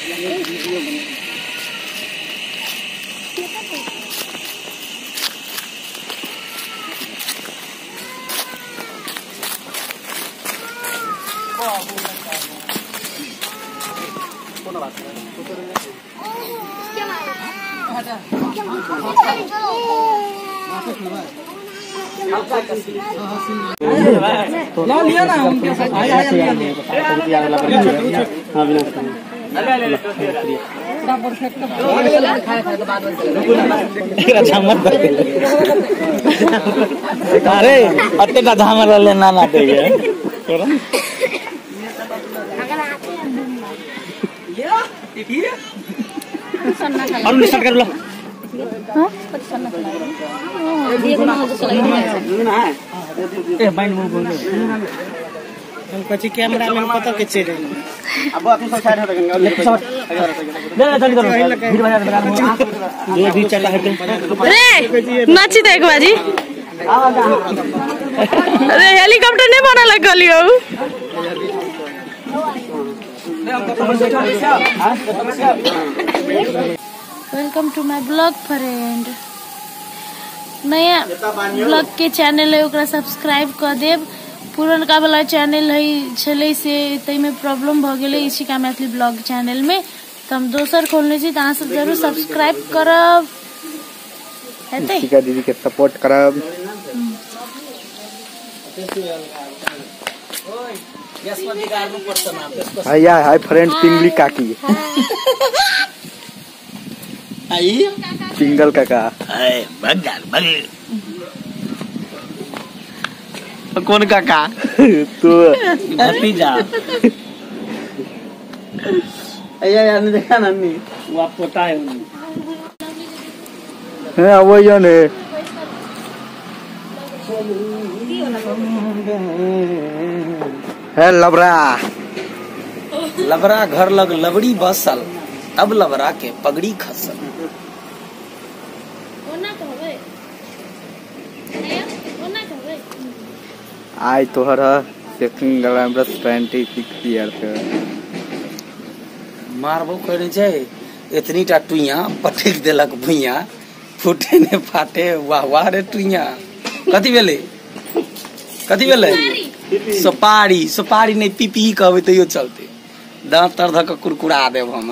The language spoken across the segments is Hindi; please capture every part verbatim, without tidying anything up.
लिया ना उनके साथ आया लिया अरे अत्ते का झामर लेना ना देगे और निशान कर लो हां ये गुना हो चला ए माइंड मूव बोल हम कच्ची कैमरा में पता के चेरे अब अपनी सब साइड हट गए लेफ्ट साइड ले ले जल्दी करो भीड़ बजा दे ये भी चला है रे नाची देख बाजी अरे हेलीकॉप्टर नहीं बना लग गलियो welcome to my blog friend. नया ब्लॉग के चैनल है ओकरा सब्सक्राइब कर देव। पुरनका वाला चैनल है छले से तई में प्रॉब्लम भ गेले इसी का मैथिली ब्लॉग चैनल में तो हम दोसर खोलने छी त सब जरूर सब्सक्राइब करब हेतै ठीक है दीदी के सपोर्ट करब। हाय हाय फ्रेंड पिंगली काकी आई पिंगल काका अरे बगल बगल कौन काका तू भतीजा अया यार ने देखा ना नी वो आप पोता है है वो या ने है लबरा लबरा घर लग लबड़ी बसल अब लबरा के पगड़ी खसल आई तोहर सेकंड ग्लैमरस छब्बीस ईयर पे मारबो करे छै इतनी टा टुइया पटक देलक भुइया फूटे ने फाटे वाह वाह रे टुइया कथी भेले कथी भेले सुपारी सुपारी नहीं पीपी कहबे तैयो चलते दांत तर धक कुरकुरा देब हम।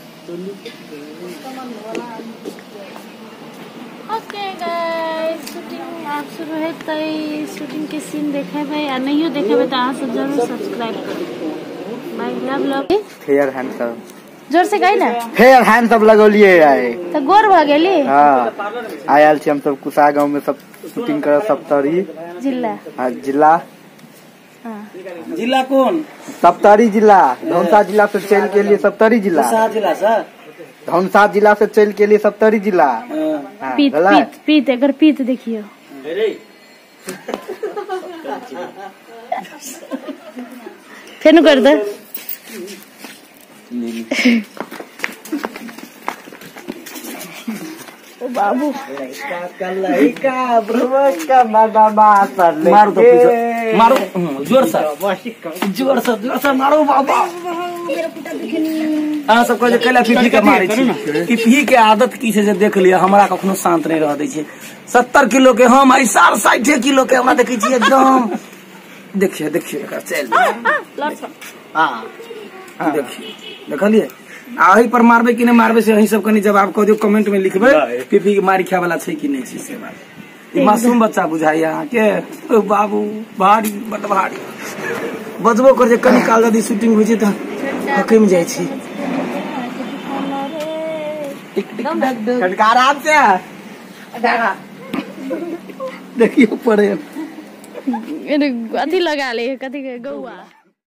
ओके गाइस शूटिंग आप शुरू है तई शूटिंग के सीन देखे भाई आ नहीं देखे भाई तो आप सब जरूर सब्सक्राइब करो। Bye love love fair handsome जोर से गई ना फेयर हैंडसम लगोलिए आए तो गोर भ गेली। हां आयल छी हम सब कुसा गांव में सब शूटिंग कर सप्तरी जिला हां जिला हां जिला कौन सप्तरी जिला धनसा जिला से चल के लिए सप्तरी जिला जिला सर धनसा जिला से चल के लिए सप्तरी जिला। हां पीत पीत पीत अगर पीत देखियो फेन कर दे ओ बाबू कलैका ब्रह्म का मदमा सरले मारो तो पीछे मारो जोर से जोर से जोर से मारो बाबा अहाँ सब कहे कैला पीपी के मारे छी पीपी के आदत की छै जे देख लिया हमरा कखनो शांत नहीं रह दै छै। सत्तर किलो के हम आई साठ साठ किलो के हमरा देखै छी एकदम देखिए देखिए एकर चल हां देखिए देखलिए आही पर मारबे कि नहीं मारबे से अही सब कनी जवाब कह दियो कमेंट में लिखबे पीपी के मारी खाय वाला छै कि नहीं छै से बात। ई मासूम बच्चा बुझाइया अहाँ के ओ बाबू भारी बड़ भारी बजबो कर जे कनी काल यदि शूटिंग होय छै त हकम जाय छी टिक टिक डक डक आराम से देखियो पड़े अथी लगा ले कथी के गौआ।